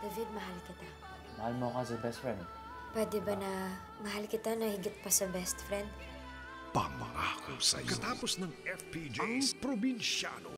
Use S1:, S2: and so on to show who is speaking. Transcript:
S1: David, mahal kita.
S2: Mahal mo ka sa best friend.
S1: Pwede ba na mahal kita na higit pa sa best friend?
S3: Pangako sa'yo. Katapos ng FPJ's Probinsyano.